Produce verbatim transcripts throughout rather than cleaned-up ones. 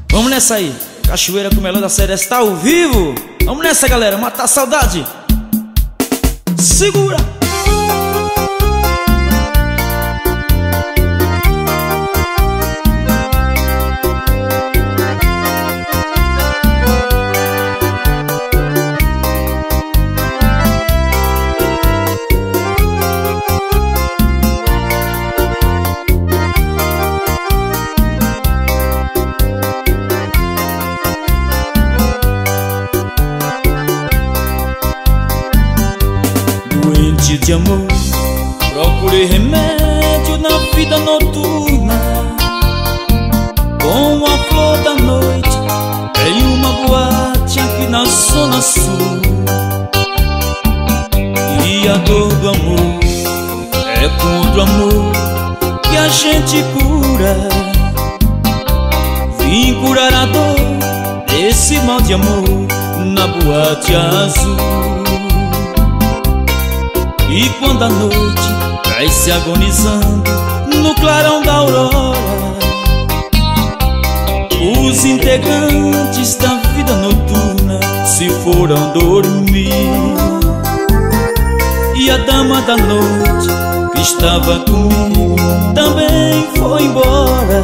Vamos nessa aí, Cachoeira com o melhor da série está ao vivo. Vamos nessa, galera, matar a saudade. Segura! Doente de amor, procurei remédio na vida noturna, com a flor da noite em uma boate aqui na zona sul. E a dor do amor é contra o amor que a gente cura. Vim curar a dor desse mal de amor na boate azul. E quando a noite vai se agonizando no clarão da aurora, os integrantes da vida noturna se foram dormir. E a dama da noite que estava comigo também foi embora.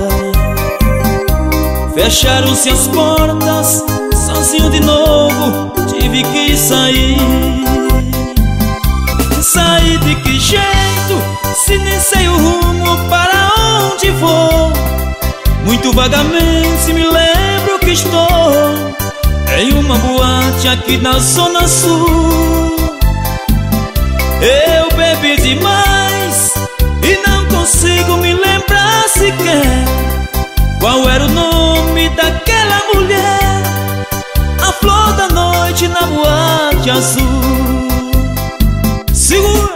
Fecharam-se as portas, sozinho de novo tive que sair. Saí de que jeito, se nem sei o rumo para onde vou? Muito vagamente me lembro que estou em uma boate aqui na zona sul. Eu bebi demais e não consigo me lembrar sequer qual era o nome daquela mulher, a flor da noite na boate azul. Segura!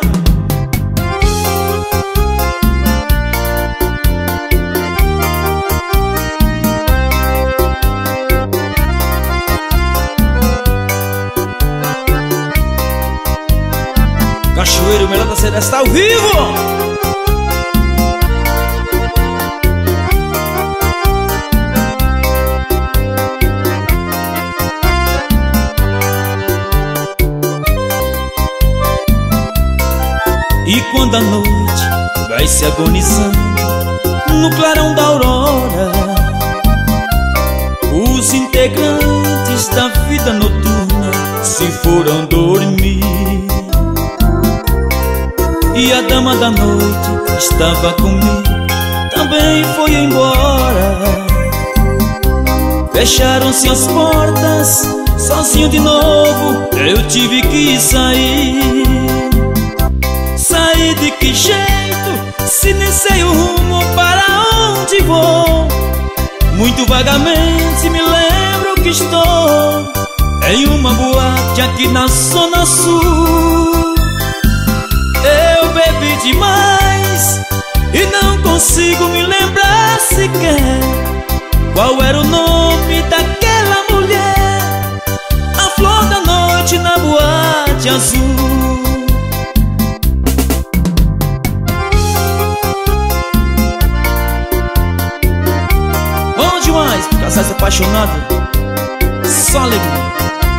Cachoeira, o melhor da série está ao vivo! E quando a noite vai se agonizando no clarão da aurora, os integrantes da vida noturna se foram dormir. E a dama da noite estava comigo também foi embora. Fecharam-se as portas, sozinho de novo eu tive que sair. Saí de que jeito, se nem sei o rumo para onde vou? Muito vagamente me lembro que estou em uma boate aqui na zona sul. Eu bebi demais e não consigo me lembrar sequer qual era o nome daquela mulher, a flor da noite na boate azul. Demais, casais apaixonados, só alegria.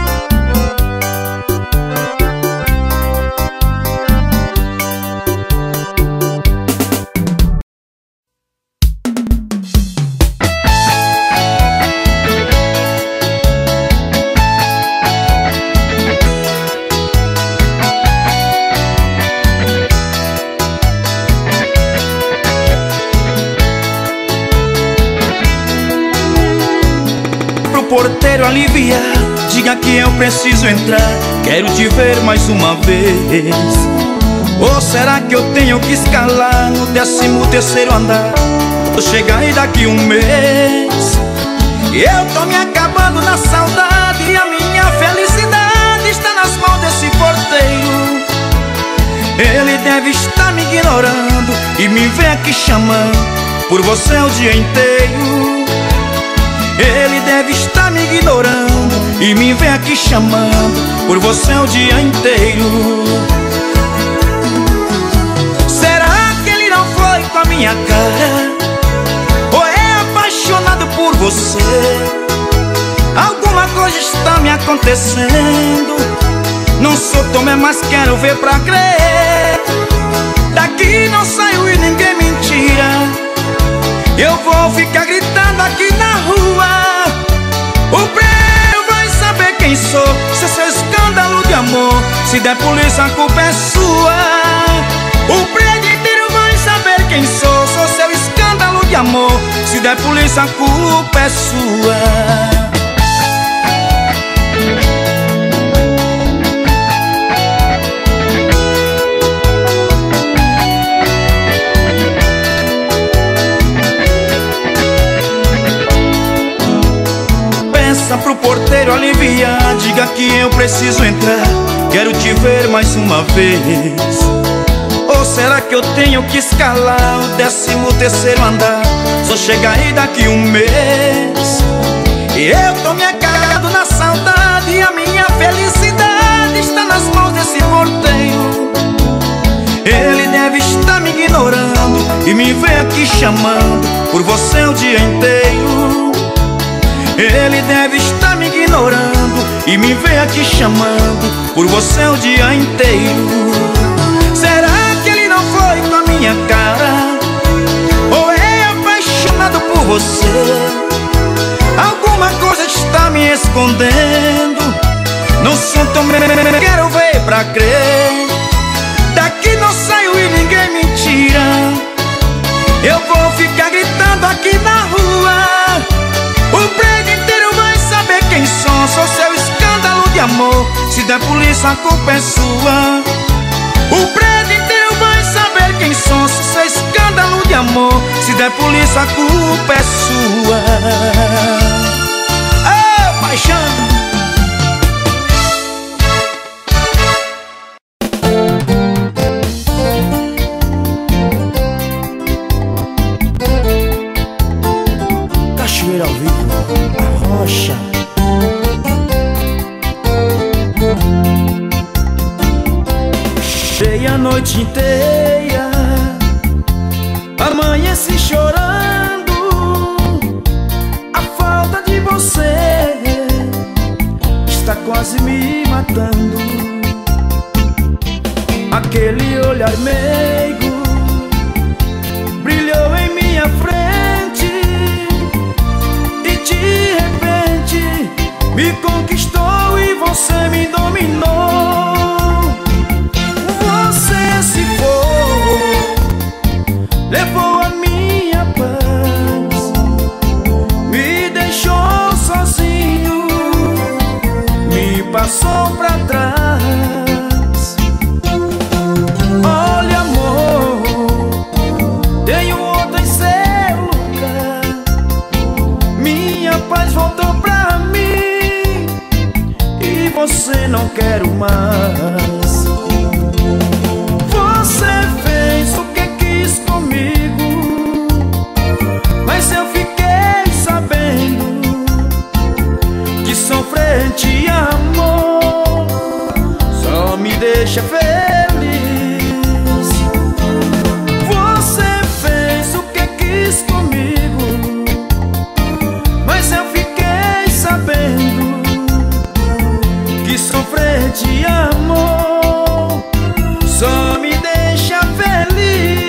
Porteiro aliviar, diga que eu preciso entrar, quero te ver mais uma vez. Ou será que eu tenho que escalar no décimo terceiro andar? Vou chegar aí daqui um mês. Eu tô me acabando na saudade e a minha felicidade está nas mãos desse porteiro. Ele deve estar me ignorando e me vê aqui chamando por você o dia inteiro. Ele deve estar me ignorando e me vê aqui chamando por você o dia inteiro. Será que ele não foi com a minha cara? Ou é apaixonado por você? acontecendo. Não sou Tomé, mas quero ver pra crer. Daqui não saio e ninguém me tira. Eu vou ficar gritando aqui na rua. O prédio vai saber quem sou. Se é seu escândalo de amor, se der polícia a culpa é sua. O prédio inteiro vai saber quem sou. Sou seu escândalo de amor, se der polícia a culpa é sua. Pro porteiro aliviar, diga que eu preciso entrar. Quero te ver mais uma vez. Ou será que eu tenho que escalar o décimo terceiro andar? Só chega aí daqui um mês. E eu tô me agarrado na saudade, e a minha felicidade está nas mãos desse porteiro. Ele deve estar me ignorando e me vê aqui chamando por você o dia inteiro. Ele deve estar me ignorando e me vê aqui chamando por você o dia inteiro. Será que ele não foi com a minha cara? Ou é apaixonado por você? Alguma coisa está me escondendo. Não sou tão bem, quero ver pra crer. Daqui não saio e ninguém me tira. Eu vou ficar gritando aqui na rua. O prédio inteiro vai saber quem sou. Sou seu escândalo de amor, se der polícia a culpa é sua. O prédio inteiro vai saber quem sou. Sou seu escândalo de amor, se der polícia a culpa é sua. Ô, paixão! Ao vivo, a rocha. Chei a noite inteira, amanheci chorando. A falta de você está quase me matando. Aquele olhar meigo brilhou em minha frente. De repente me conquistou e você me dominou. Você se foi, levou a minha paz, me deixou sozinho, me passou pra trás. Olha, amor, tenho outra em seu lugar. Minha paz voltou pra mim e você não quero mais. Você fez o que quis comigo, mas eu fiquei sabendo que sofrer de amor só me deixa feliz. Você fez o que quis comigo, mas eu fiquei sabendo que sofrer de amor só me deixa feliz.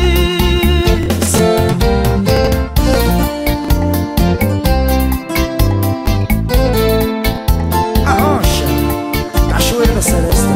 A rocha, cachoeira da Seresta.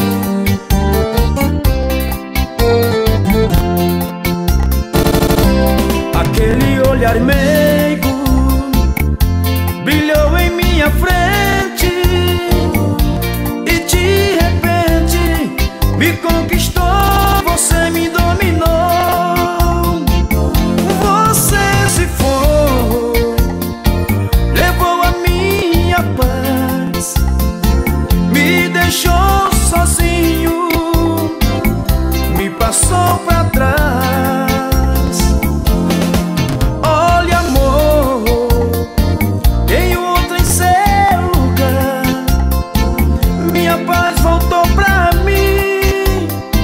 Aquele olhar meigo brilhou em minha frente e de repente me conquistou. Você me dominou. Você se foi, levou a minha paz, me deixou sozinho, me passou pra trás. Olha, amor, tenho outra em seu lugar. Minha paz voltou pra mim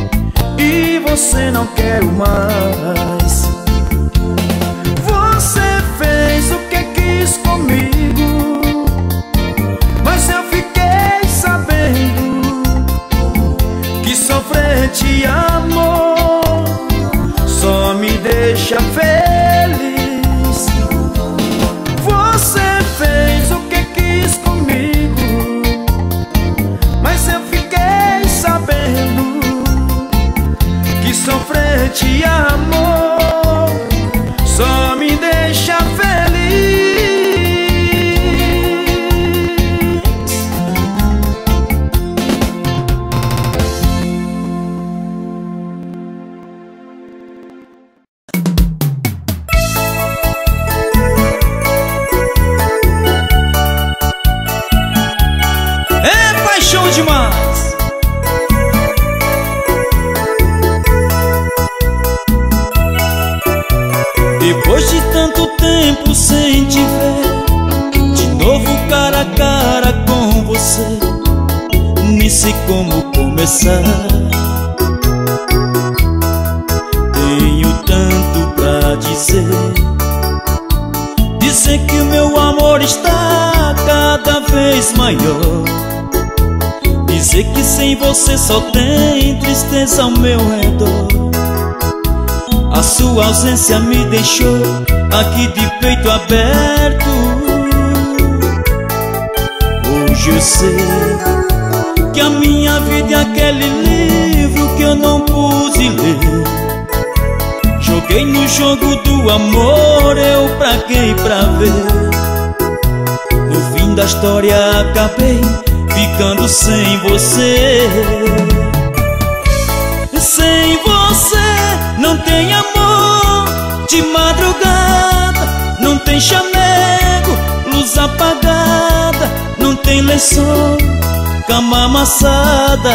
show demais. Depois de tanto tempo sem te ver, de novo cara a cara com você, nem sei como começar. Tenho tanto pra dizer, dizer que o meu amor está cada vez maior, dizer que sem você só tem tristeza ao meu redor. A sua ausência me deixou aqui de peito aberto. Hoje eu sei que a minha vida é aquele livro que eu não pude ler. Joguei no jogo do amor, eu paguei pra ver. No fim da história acabei ficando sem você. Sem você não tem amor, de madrugada não tem chamego, luz apagada, não tem lençol, cama amassada.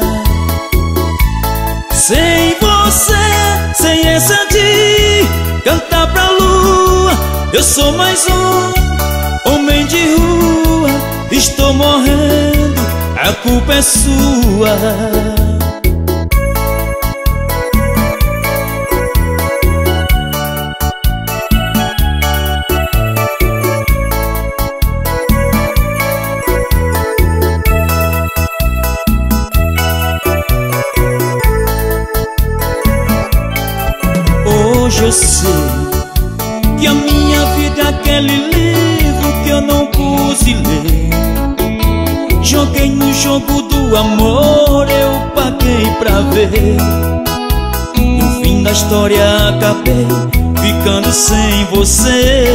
Sem você, sem essa de cantar pra lua, eu sou mais um homem de rua. Estou morrendo, a culpa é sua. Hoje eu sei que a minha vida é aquele livro que eu não pude ler. Joguei no jogo do amor, eu paguei pra ver. No fim da história acabei ficando sem você.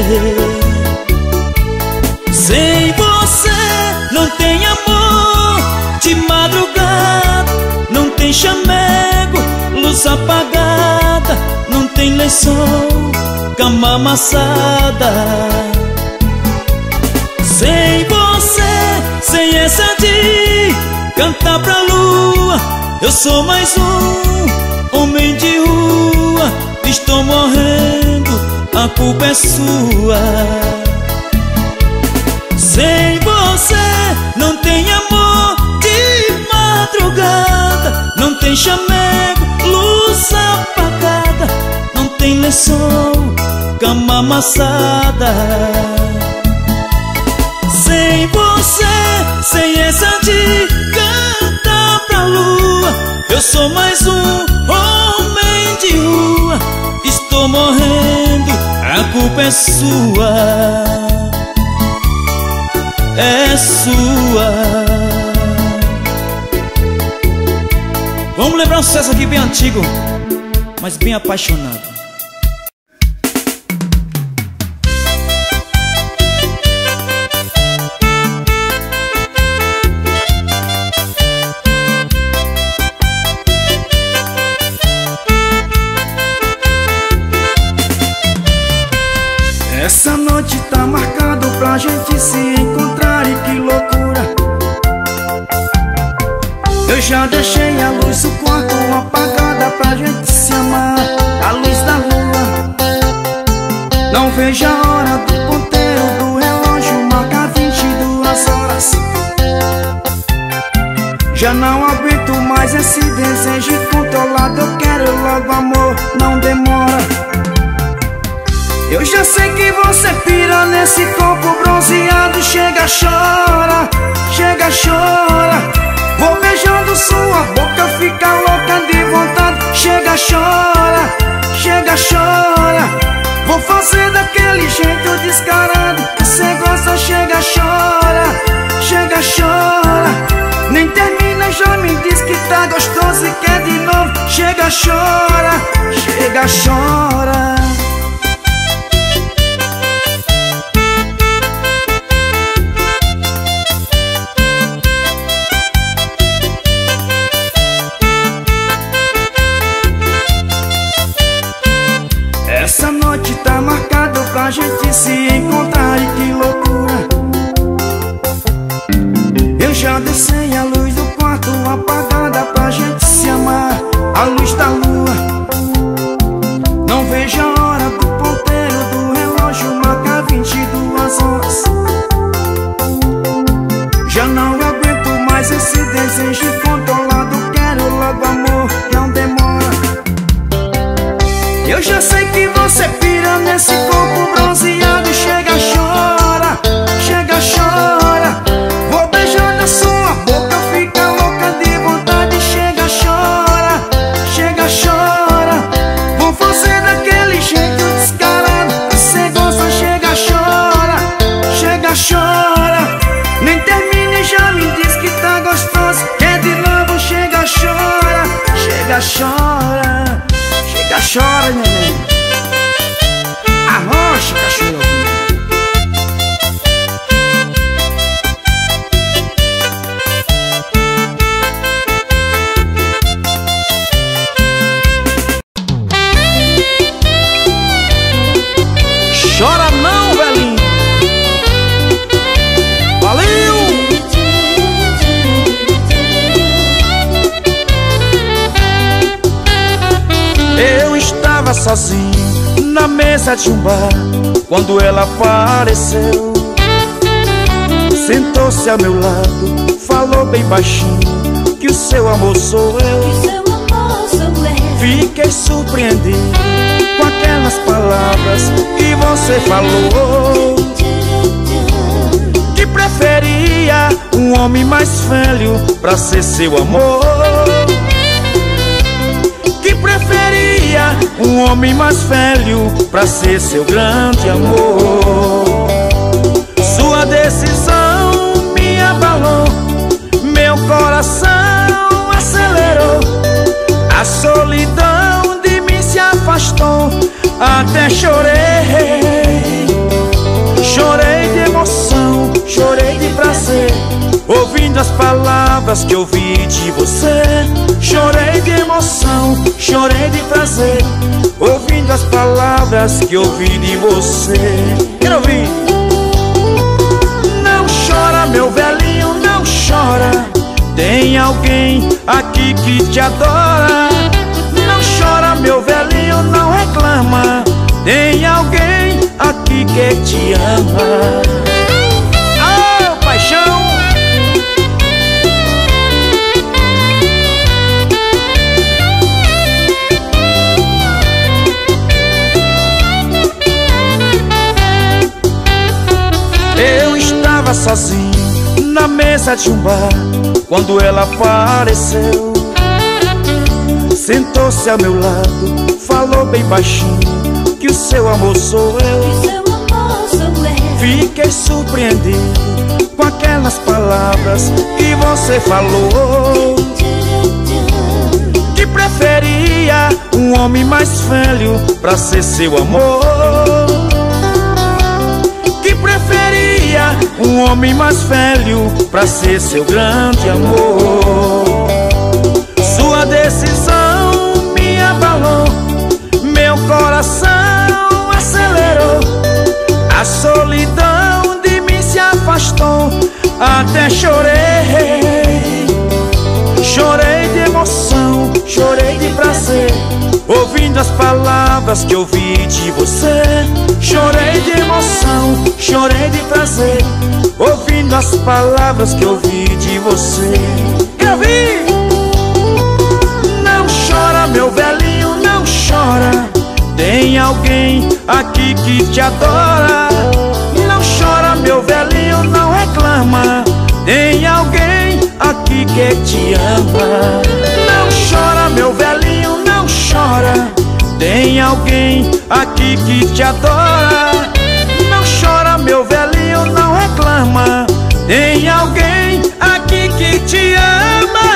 Sem você não tem amor, de madrugada não tem chamego, luz apagada, não tem lençol, cama amassada. Sem você, sem essa de cantar pra lua, eu sou mais um homem de rua. Estou morrendo, a culpa é sua. Sem você não tem amor, de madrugada não tem chamego, luz apagada, não tem lençol, cama amassada. Sem você, sem essa de cantar pra lua, eu sou mais um homem de rua. Estou morrendo, a culpa é sua. É sua. Vamos lembrar um sucesso aqui bem antigo, mas bem apaixonado. Essa noite tá marcado pra gente se encontrar e que loucura. Eu já deixei a luz do quarto apagada pra gente se amar, a luz da lua. Não vejo a hora do ponteiro do relógio marcar vinte e duas horas. Já não aguento mais esse desejo incontrolado. Eu quero logo amor, não demora. Eu já sei que você pira nesse corpo bronzeado. Chega, chora, chega, chora. Vou beijando sua boca, fica louca de vontade. Chega, chora, chega, chora. Vou fazer daquele jeito descarado que cê gosta. Chega, chora, chega, chora. Nem termina, já me diz que tá gostoso e quer de novo. Chega, chora, chega, chora. Essa noite tá marcado pra gente se encontrar e que loucura. Eu já deixei a luz do quarto apagada pra gente se amar. A luz da lua, não vejo a hora do ponteiro do relógio marcar vinte e duas horas. Já não aguento mais esse desejo incontrolado. Quero logo amor, não demora. Eu já sei que você pira nesse corpo bronzeado. Chega, chora, chega, chora. Vou beijando a sua boca, fica louca de vontade. Chega, chora, chega, chora. Vou fazer daquele jeito descarado que cê gosta. Chega, chora, chega, chora. Nem termine, já me diz que tá gostoso. Quer de novo, chega, chora, chega, chora. Chega, chora, neném. Arrocha, cachorro. Chora não, velhinho. Valeu! Eu estava sozinho na mesa de um bar quando ela apareceu. Sentou-se ao meu lado, falou bem baixinho que o seu amor sou eu. Fiquei surpreendido com aquelas palavras que você falou, que preferia um homem mais velho pra ser seu amor, que preferia um homem mais velho pra ser seu grande amor. Sua decisão me abalou, meu coração acelerou. A solidão de mim se afastou, até chorei. Chorei de emoção, chorei de prazer, ouvindo as palavras que ouvi de você. Chorei de emoção, chorei de prazer, ouvindo as palavras que ouvi de você. Quero ouvir. Não chora, meu velhinho, não chora. Tem alguém aqui que te adora. Não chora, meu velhinho, não reclama. Tem alguém aqui que te ama. Oh, paixão! Eu estava sozinho na mesa de um bar quando ela apareceu. Sentou-se ao meu lado, falou bem baixinho que o seu amor sou eu. Fiquei surpreendido com aquelas palavras que você falou, que preferia um homem mais velho pra ser seu amor, que preferia um homem mais velho pra ser seu grande amor. Sua decisão me abalou, meu coração acelerou. A solidão de mim se afastou, até chorei. Chorei de emoção, chorei de prazer, ouvindo as palavras que ouvi de você. Chorei de emoção, chorei de prazer, ouvindo as palavras que ouvi de você. Eu vi! Não chora, meu velhinho, não chora. Tem alguém aqui que te adora. Não chora, meu velhinho, não reclama. Tem alguém aqui que te ama. Não chora, meu velhinho, não chora. Tem alguém aqui que te adora. Não chora, meu velhinho, não reclama. Tem alguém aqui que te ama.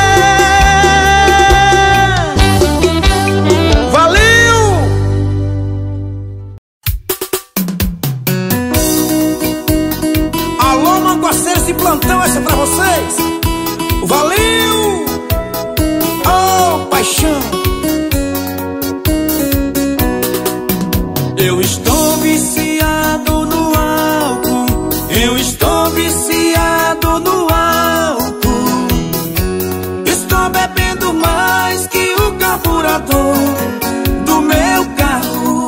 Valeu! Alô, manguaceiros de plantão, essa é pra vocês. Valeu! Oh, paixão! Eu estou viciado no álcool, eu estou viciado no álcool. carburador do meu carro.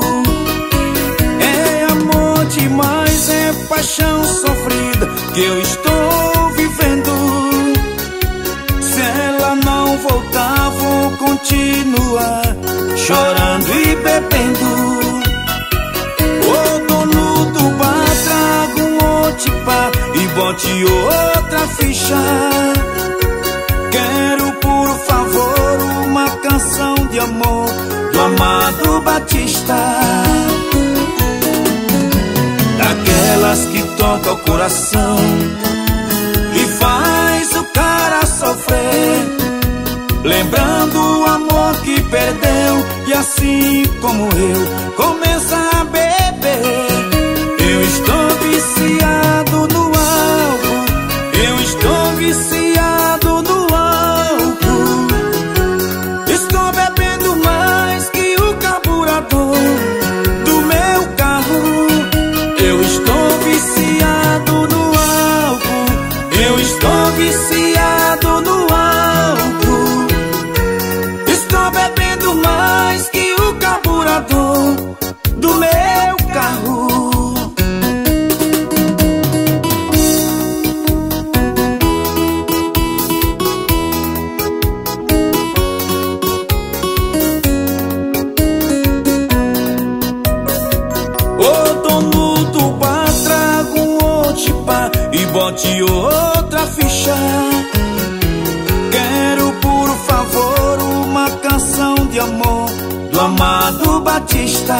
É amor demais, é paixão sofrida que eu estou vivendo. Se ela não voltar, vou continuar chorando e bebendo. Ô dono do bar, traga um Otipá e bote outra ficha. Quero, por favor, uma canção de amor do Amado Batista, daquelas que tocam o coração e faz o cara sofrer, lembrando o amor que perdeu e assim como eu começa a beber. Eu estou viciado no álcool, eu estou viciado no álcool. Estou bebendo mais que o carburador do meu carro. Eu estou viciado no álcool, eu estou viciado no álcool. Estou bebendo mais que o carburador do meu carro. E bote outra ficha. Quero, por favor, uma canção de amor do Amado Batista,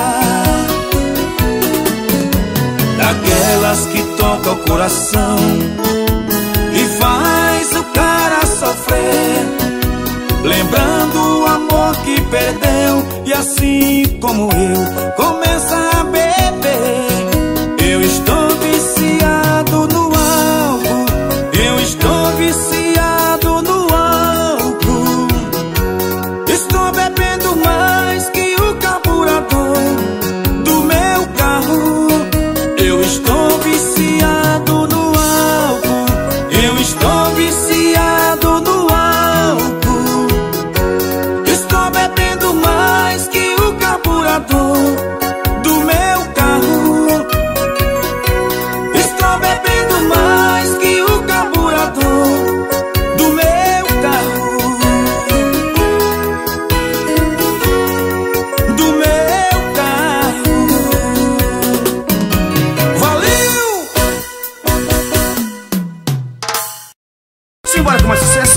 daquelas que tocam o coração e faz o cara sofrer, lembrando o amor que perdeu e assim como eu começa a beber. Eu estou viciado no álcool, eu estou viciado no álcool. Estou bebendo mais que o carburador do meu carro. Eu estou viciado no álcool, eu estou viciado no álcool. Estou bebendo mais que o carburador do meu carro. Estou bebendo mais que o carburador do meu carro. Do meu carro. Valeu! Simbora com mais sucesso!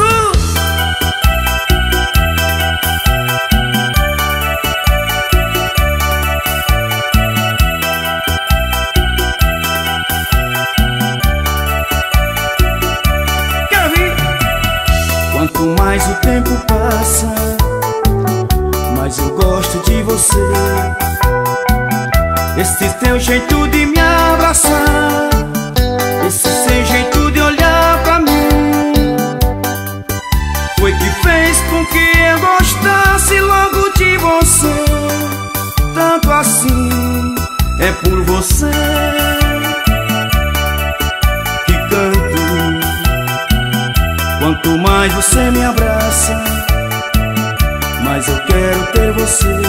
Quanto mais o tempo passa, mais eu gosto de você. Esse teu jeito de me abraçar, esse seu jeito de olhar pra mim, foi que fez com que eu gostasse logo de você. Tanto assim, é por você que canto. Quanto mais você me abraça, mais eu quero ter você.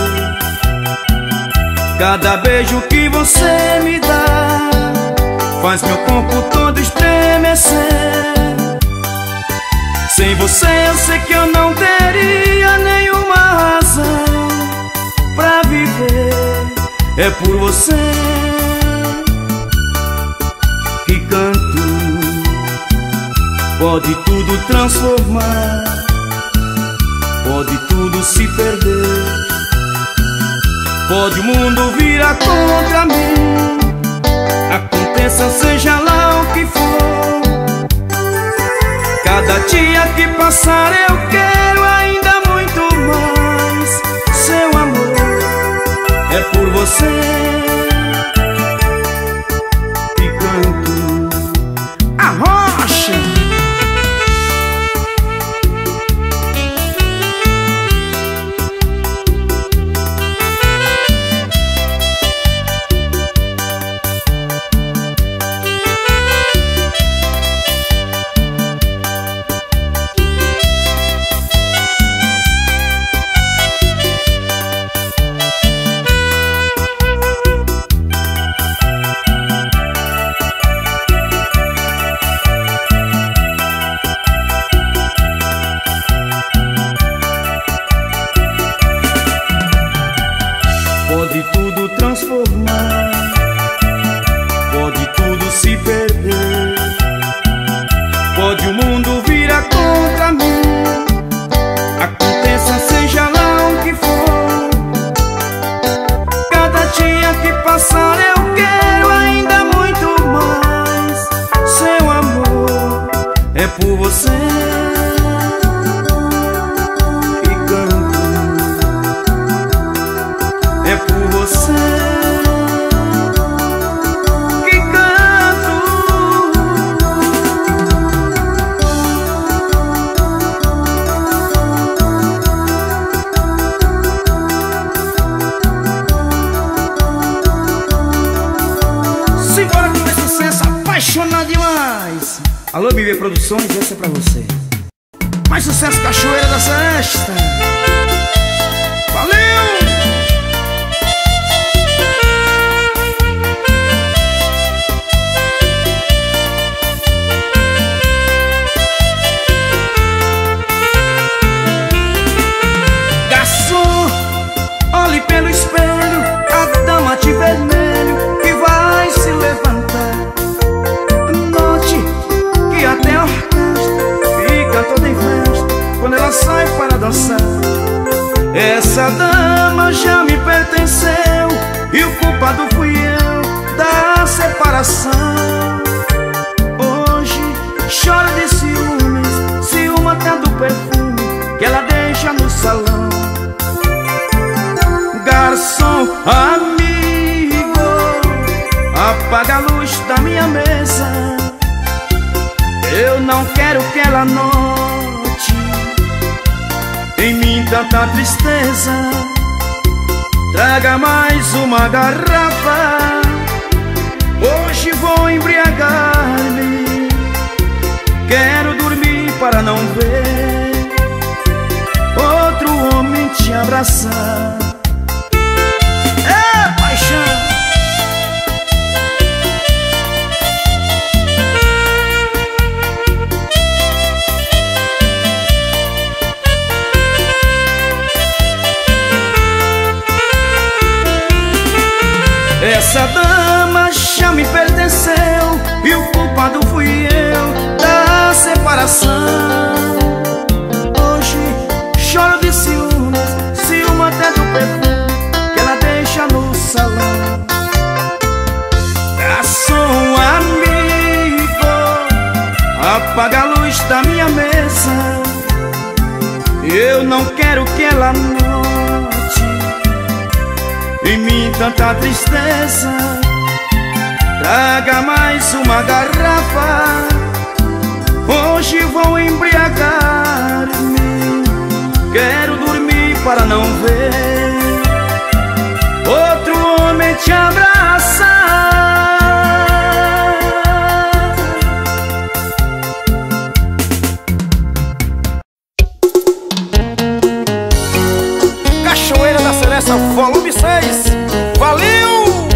Cada beijo que você me dá faz meu corpo todo estremecer. Sem você eu sei que eu não teria nenhuma razão pra viver. É por você que canto. Pode tudo transformar, pode tudo se perder, pode o mundo virar contra mim. Aconteça seja lá o que for, cada dia que passar eu quero ainda muito mais. Seu amor é por você que canto. A rocha. apaixonado demais. Alô, B B Produções, essa é pra você. Mais sucesso, Cachoeira da Seresta. Valeu! Garçom, olhe pelo espelho, a dama de vermelho que vai se levantar. Note que até a orquestra fica toda em festa quando ela sai para dançar. Essa dama já me pertenceu e o culpado fui eu da separação. Hoje chora de ciúmes, ciúme até do perfume que ela deixa no salão. Garçom, amigo, apaga a luz da minha mesa. Eu não quero que ela note em mim tanta tristeza. Traga mais uma garrafa, hoje vou embriagar-me. Quero dormir para não ver outro homem te abraçar. É paixão. Essa dama já me pertenceu e o culpado fui eu da separação. Hoje choro de ciúmes, ciúme até do perfume que ela deixa no salão. Garçom, amigo, apaga a luz da minha mesa. Eu não quero que ela note em mim tanta tristeza. Traga mais uma garrafa, hoje vou embriagar-me. Quero dormir para não ver outro homem te abraçar. Cachoeira da Seresta, volume seis. Valeu!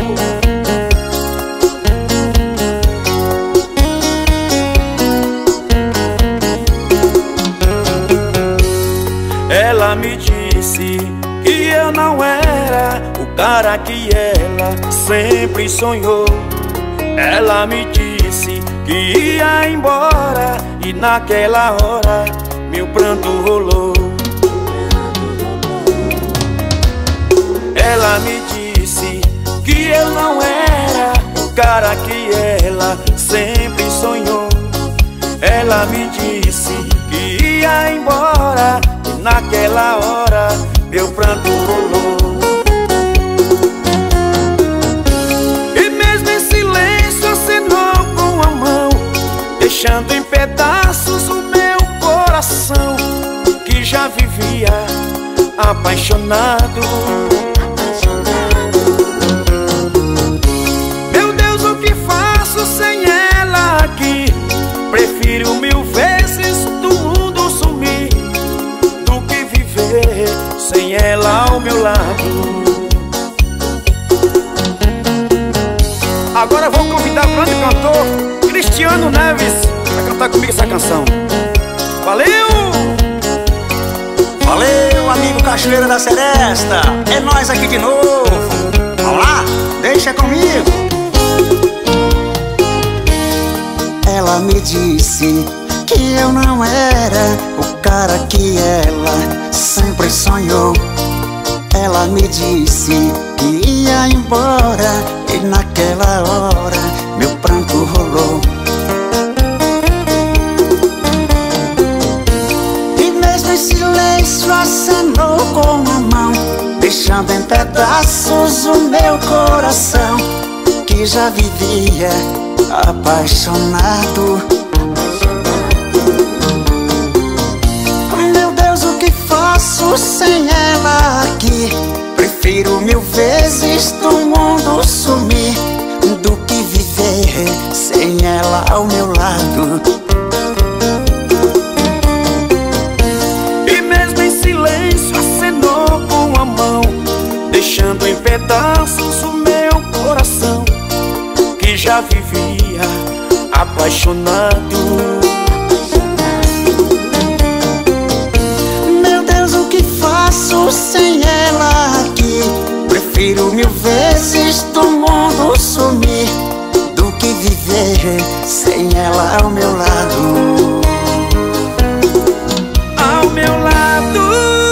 Ela me disse que eu não era o cara que ela sempre sonhou. Ela me disse que ia embora e naquela hora meu pranto rolou. Ela me disse que eu não era o cara que ela sempre sonhou. Ela me disse que ia embora e naquela hora meu pranto rolou. E mesmo em silêncio acenou com a mão, deixando em pedaços o meu coração, que já vivia apaixonado. Meu Deus, o que faço sem ela aqui? Prefiro mil vezes do mundo sumir do que viver sem ela ao meu lado. Agora vou convidar o grande cantor Cristiano Neves pra cantar comigo essa canção. Valeu! Valeu, amigo Cachoeira da Seresta. É nós aqui de novo. Vamos lá, deixa comigo. Ela me disse que eu não era o cara que ela sempre sonhou. Ela me disse que ia embora e naquela hora meu pranto rolou. E mesmo em silêncio acenou com a mão, deixando em pedaços o meu coração, que já vivia apaixonado. Meu Deus, o que faço sem ela aqui? Prefiro mil vezes do mundo sumir do que viver viver sem ela ao meu lado. E mesmo em silêncio acenou com a mão, deixando em pedaços o meu coração, que já vivia apaixonado. Meu Deus, o que faço sem ela aqui? Prefiro mil vezes do mundo sumir do que viver sem ela ao meu lado. Ao meu lado.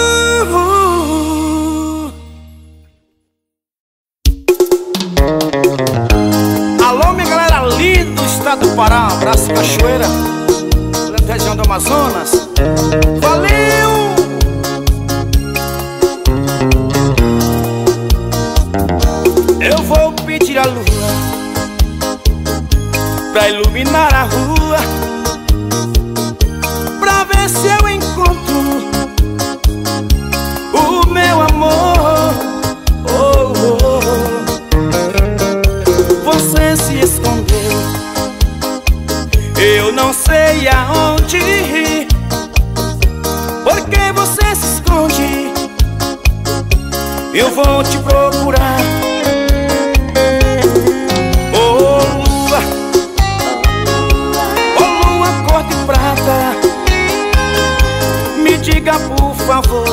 Alô, minha galera linda do estado do Pará, abraço Cachoeira, grande região do Amazonas. Valeu! Eu vou pedir a lua pra iluminar a rua, pra ver se eu encontro o meu amor. Oh, oh, oh. Você se escondeu, eu não sei aonde ir. Por que você se esconde? Eu vou te procurar. Me diga por favor,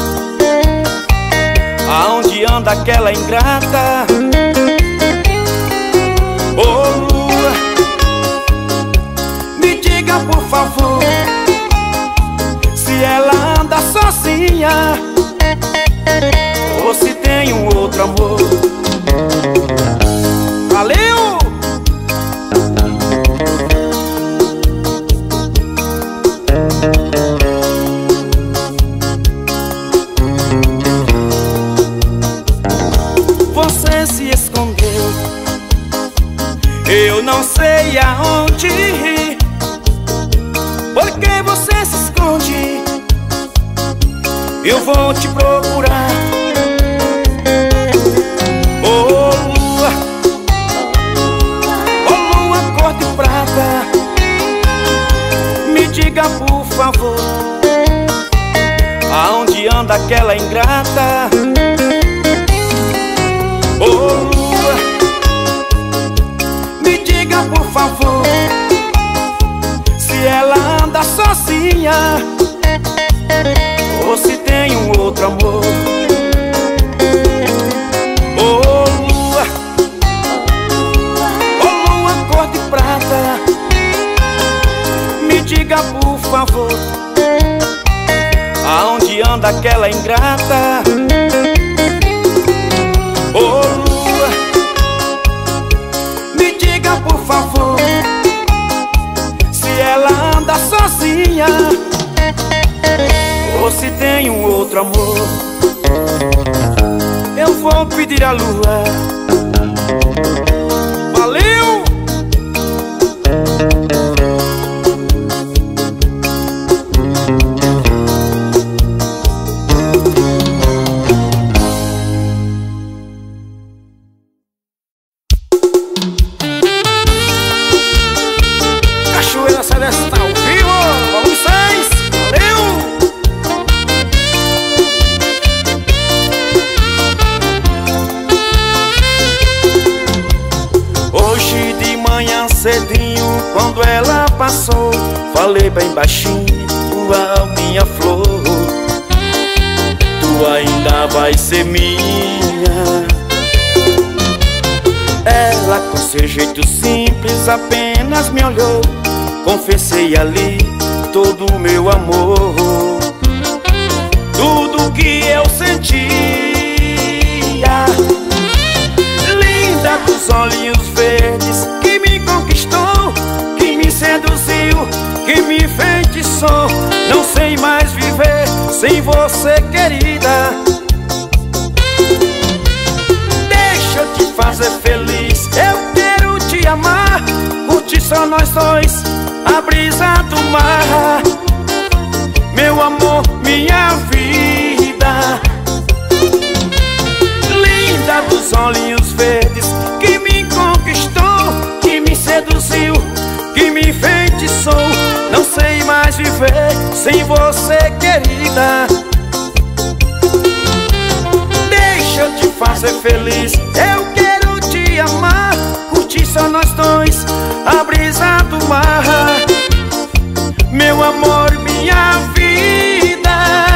aonde anda aquela ingrata? Oh lua, me diga por favor, se ela anda sozinha ou se tem um outro amor. Valeu! Você se escondeu, eu não sei aonde ir. Por que você se esconde? Eu vou te procurar. Oh lua, oh lua cor de prata, me diga por favor, aonde anda aquela ingrata? Oh lua, me diga por favor, se ela anda sozinha ou se tem um outro amor. Oh lua, oh lua cor de prata, me diga por favor, aonde anda aquela ingrata? Oh lua, me diga por favor, se ela anda sozinha ou se tem um outro amor. Eu vou pedir a lua. Valeu! Cachoeira Celeste tá ao vivo, volume seis, valeu! Hoje de manhã cedinho, quando ela passou, falei bem baixinho, uau, minha flor, tu ainda vai ser minha. Ela com seu jeito simples apenas me olhou, confessei ali todo o meu amor, tudo que eu sentia. Linda dos olhinhos verdes, que me conquistou, que me seduziu, que me enfeitiçou. Não sei mais viver sem você, querida. Deixa eu te fazer feliz, eu quero te amar, curtir só nós dois, a brisa do mar. Meu amor, minha vida, linda dos olhinhos verdes, que me conquistou, que me seduziu, seduziu, que me enfeitiçou. Não sei mais viver sem você, querida. Deixa eu te fazer feliz, eu quero te amar. Curtir só nós dois, a brisa do mar. Meu amor, minha vida.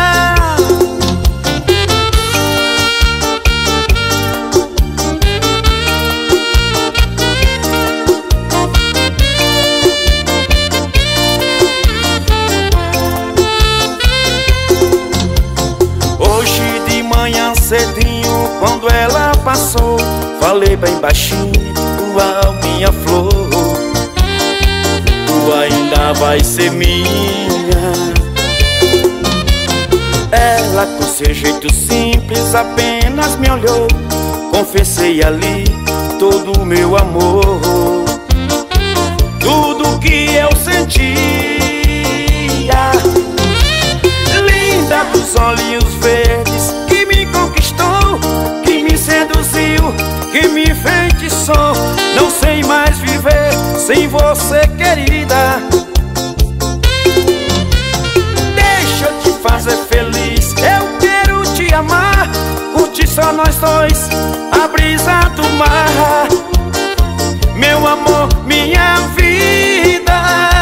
Hoje de manhã cedinho, quando ela passou, falei bem baixinho: uau, minha flor, tu ainda vai ser minha. Ela com seu jeito simples apenas me olhou. Confessei ali todo o meu amor, tudo que eu sentia. Linda dos olhinhos verdes, que me conquistou, que me seduziu, que me enfeitiçou. Não sei mais viver sem você, querida. Deixa eu te fazer feliz, eu quero te amar. Curtir só nós dois, a brisa do mar. Meu amor, minha vida.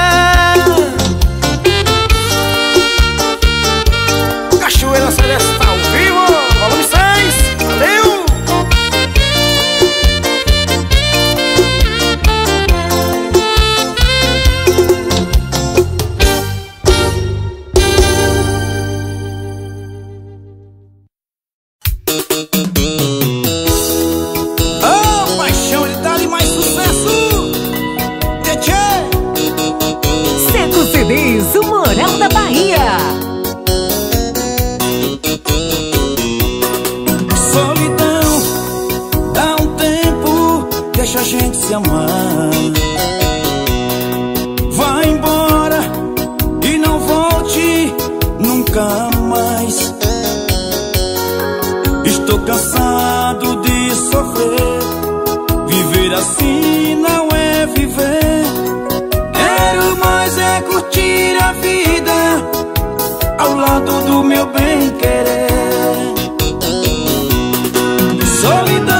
Cachoeira Celeste ao vivo, volume seis, valeu! Oh, paixão, ele dá-lhe mais sucesso. Tchê, Seco C Ds, o Moral da Bahia. Solidão, dá um tempo, deixa a gente se amar. Vai embora e não volte nunca mais. Estou cansado de sofrer, viver assim não é viver. Quero mais é curtir a vida ao lado do meu bem-querer. Solidão,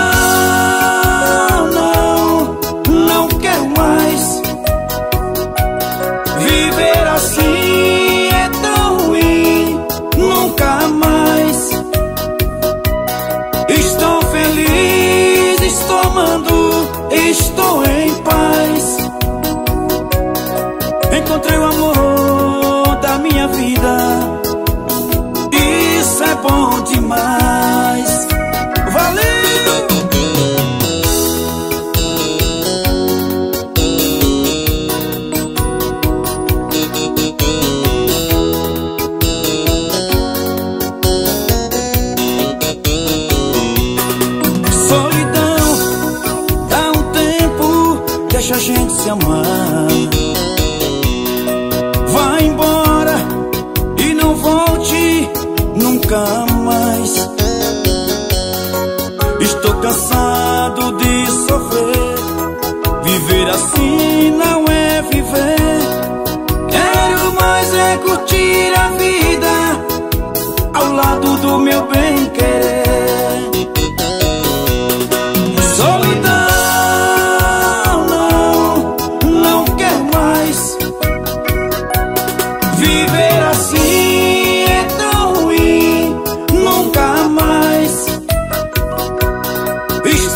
não, não quero mais. Viver assim é tão ruim, nunca mais. Estou feliz, estou amando, estou em paz. Encontrei o amor da minha vida, isso é bom demais. Valeu! Solidão, dá um tempo, deixa a gente se amar. Vai embora e não volte nunca mais. Estou cansado de sofrer, viver assim não é viver. Quero mais é curtir a vida ao lado do meu bem-querer. Solidão, não, não quero mais. Viver assim é tão ruim, nunca mais.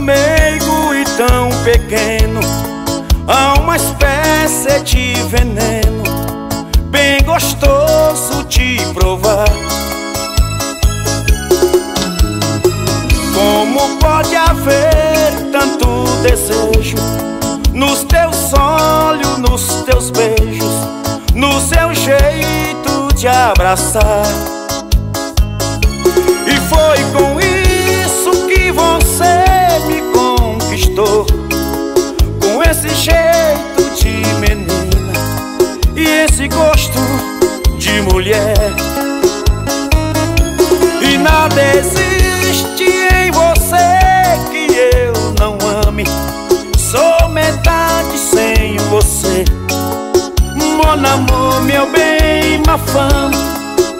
meigo e tão pequeno, há uma espécie de veneno bem gostoso de provar. Como pode haver tanto desejo nos teus olhos, nos teus beijos, no seu jeito de abraçar? E foi com isso que você me conquistou, com esse jeito de menina e esse gosto de mulher. E nada existe em você que eu não ame, sou metade sem você, mon amour, meu bem, ma femme.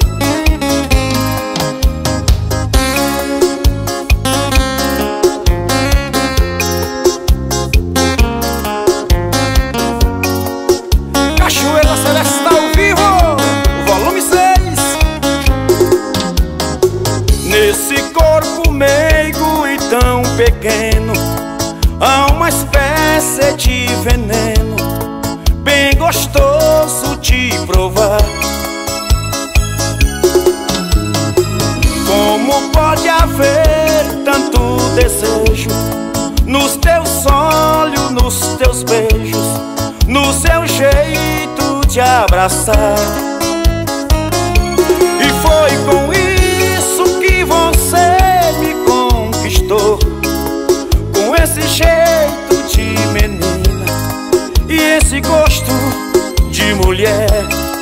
Cachoeira Celeste tá ao vivo, volume seis. Nesse corpo meigo e tão pequeno, há uma espécie de veneno bem gostoso de provar. Como pode haver tanto desejo nos teus olhos, nos teus beijos, no seu jeito de abraçar? E foi com isso que você me conquistou, com esse jeito de menina e esse gosto de mulher.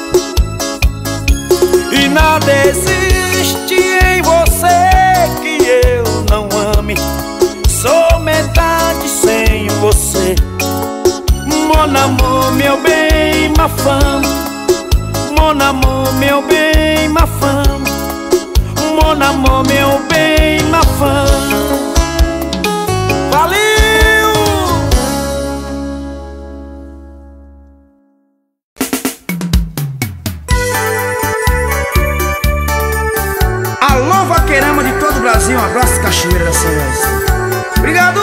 E nada existe em você que eu não ame, sou metade sem você, mon amour, meu bem, ma femme. Mon amour, meu bem, ma femme. Mon amour, meu bem, ma femme. Valeu! Alô, vaqueirama de todo o Brasil, um abraço, Cachoeira Celeste. Obrigado!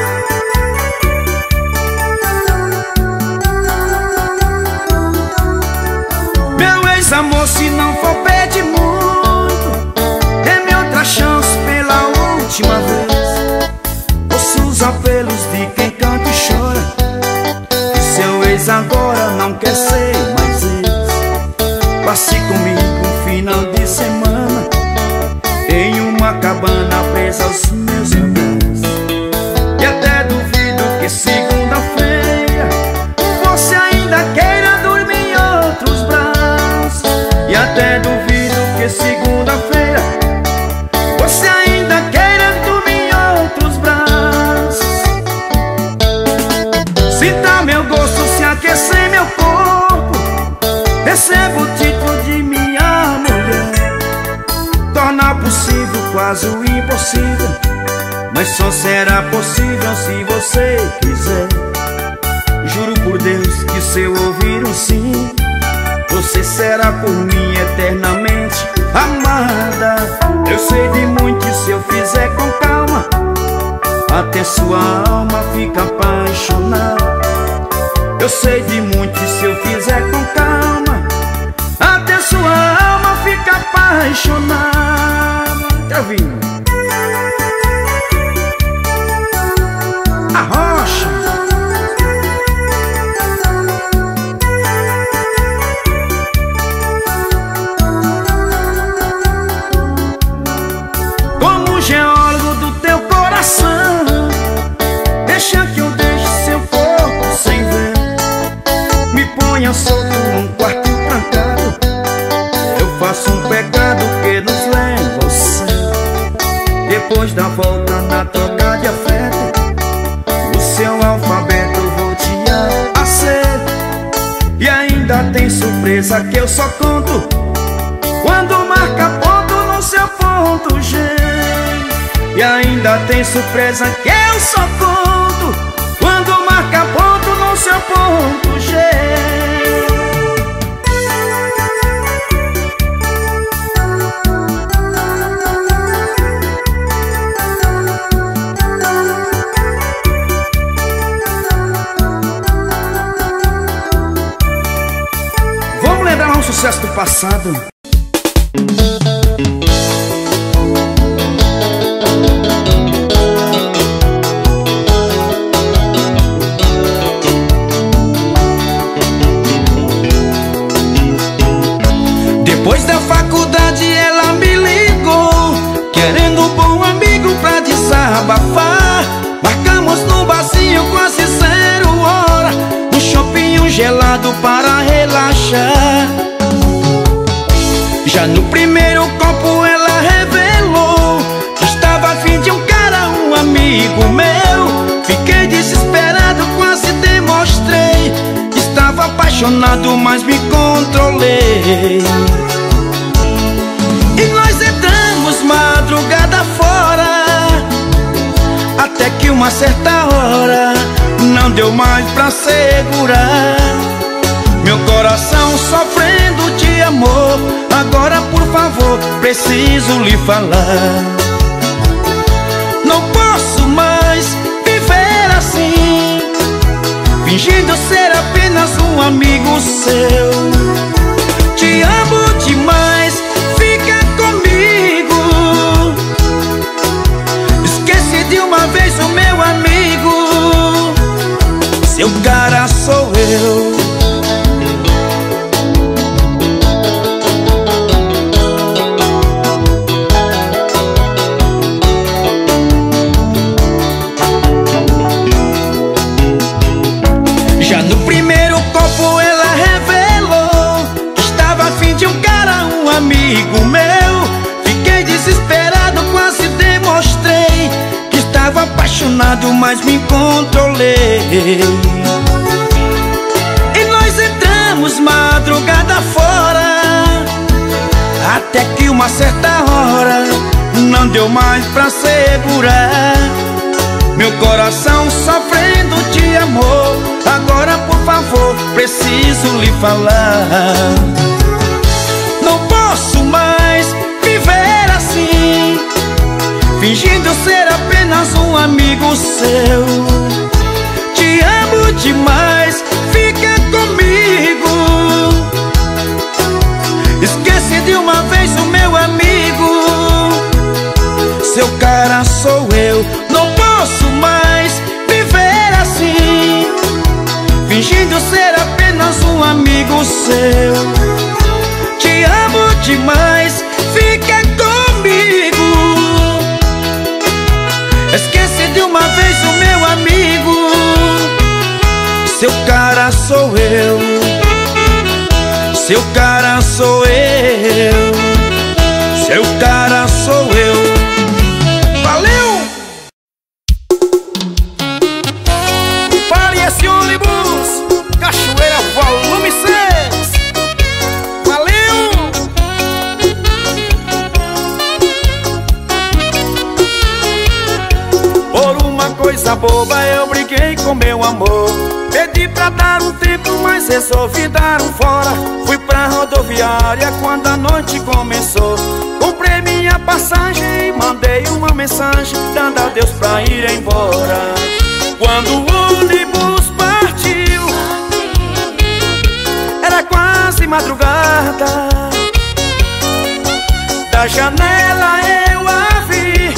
Meu ex-amor, se não for pedir muito, dê-me outra chance pela última vez. Ouço os apelos de quem canta e chora, que seu ex agora não quer ser mais ex. Passe comigo um final de semana em uma cabana presa aos meus abraços. E até duvido que segunda-feira você ainda queira dormir em outros braços. E até duvido que segunda-feira você ainda queira dormir em outros braços. Sinta meu gosto se aquecer meu corpo, recebo o título de minha mulher. Torna possível quase o impossível, mas só será possível se você quiser. Juro por Deus que se eu ouvir um sim, você será por mim eternamente amada. Eu sei de muito e se eu fizer com calma, até sua alma fica apaixonada. Eu sei de muito e se eu fizer com calma, até sua alma fica apaixonada. Tá ouvindo? A rocha. Como geólogo do teu coração, deixa que eu deixe seu corpo sem ver. Me ponha solto num quarto trancado, eu faço um pecado que nos leva ao céu. Depois da volta na troca de afeto, o seu alfabeto eu vou te A a C. E ainda tem surpresa que eu só conto quando marca ponto no seu ponto G. E ainda tem surpresa que eu só conto quando marca ponto no seu ponto G. passado. Depois da faculdade ela me ligou, querendo um bom amigo pra desabafar. Marcamos no barzinho quase zero hora, no shopping um gelado para relaxar. Já no primeiro copo ela revelou que estava a fim de um cara, um amigo meu. Fiquei desesperado, quase demonstrei que estava apaixonado, mas me controlei. E nós entramos madrugada fora, até que uma certa hora não deu mais pra segurar. Meu coração sofrendo de amor, agora por favor, preciso lhe falar. Não posso mais viver assim, fingindo ser apenas um amigo seu. Te amo demais, fica comigo. Esquece de uma vez o meu amigo, seu cara sou eu. Já no primeiro copo ela revelou que estava a fim de um cara, um amigo meu. Fiquei desesperado, quase demonstrei que estava apaixonado, mas me controlei. E nós entramos madrugada fora, até que uma certa hora não deu mais pra segurar. Meu coração sofrendo de amor, agora por favor, preciso lhe falar. Não posso mais viver assim, fingindo ser apenas um amigo seu. Te amo demais, fica comigo. Esquece de uma vez o meu amigo, seu cara sou eu. Não posso mais viver assim, fingindo ser apenas um amigo seu. Te amo demais, fica comigo. Esquece de uma vez o meu amigo, seu cara sou eu. Seu cara sou eu. Seu cara sou eu. Valeu! Pare esse ônibus, Cachoeira volume seis. Valeu! Por uma coisa boba eu briguei com meu amor. Pedi pra dar um tempo, mas resolvi dar um fora. Fui pra rodoviária quando a noite começou. Comprei minha passagem e mandei uma mensagem dando adeus pra ir embora. Quando o ônibus partiu, era quase madrugada. Da janela eu a vi,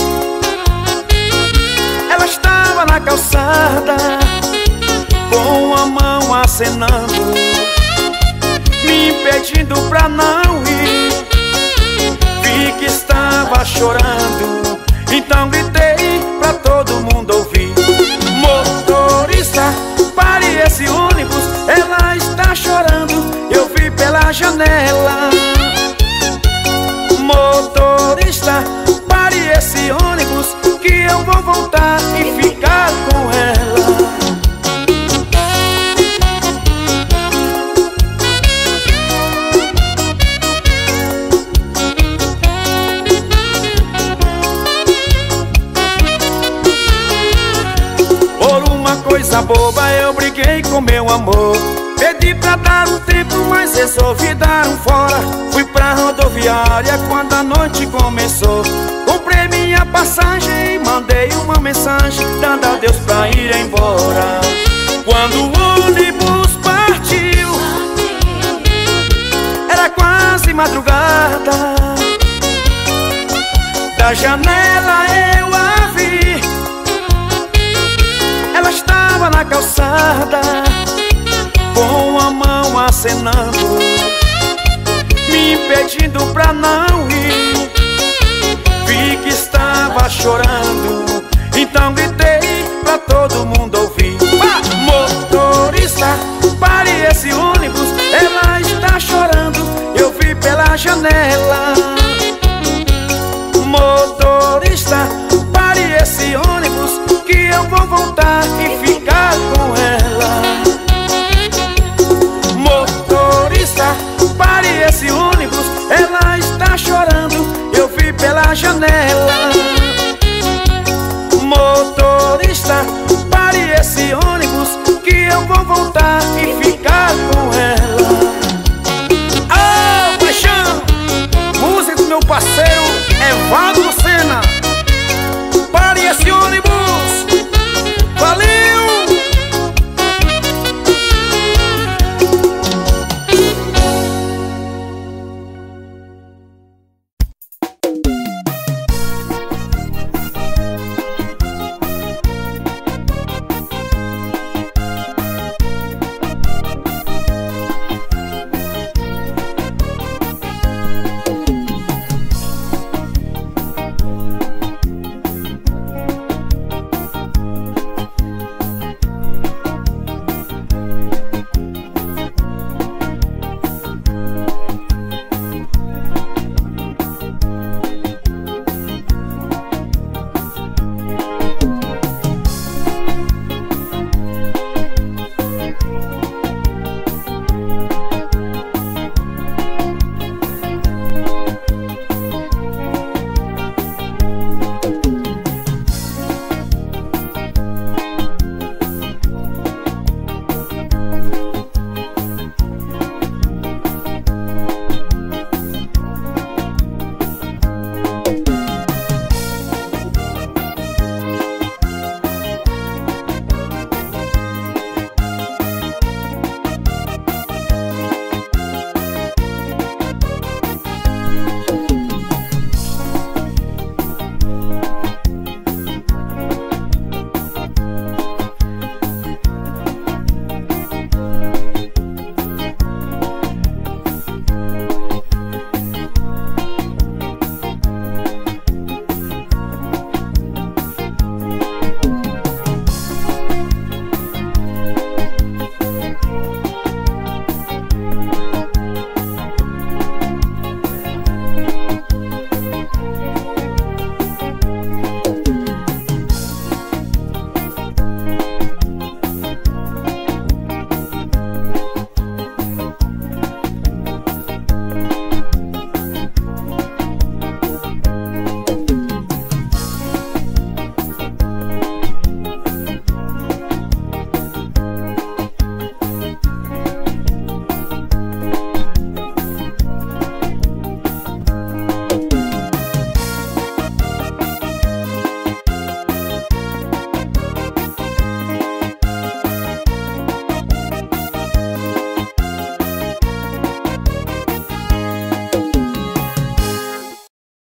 ela estava na calçada, com a mão acenando, me impedindo pra não ir. Vi que estava chorando, então gritei pra todo mundo ouvir: motorista, pare esse ônibus, ela está chorando, eu vi pela janela. Motorista, pare esse ônibus, que eu vou voltar e ficar com ela. Coisa boba eu briguei com meu amor. Pedi pra dar um tempo, mas resolvi dar um fora. Fui pra rodoviária quando a noite começou. Comprei minha passagem e mandei uma mensagem dando adeus pra ir embora. Quando o ônibus partiu, era quase de madrugada, da janela eu a vi. Ela estava na calçada, com a mão acenando, me impedindo pra não ir. Vi que estava chorando, então gritei pra todo mundo ouvir. Ah! Motorista, pare esse ônibus, ela está chorando. Eu vi pela janela,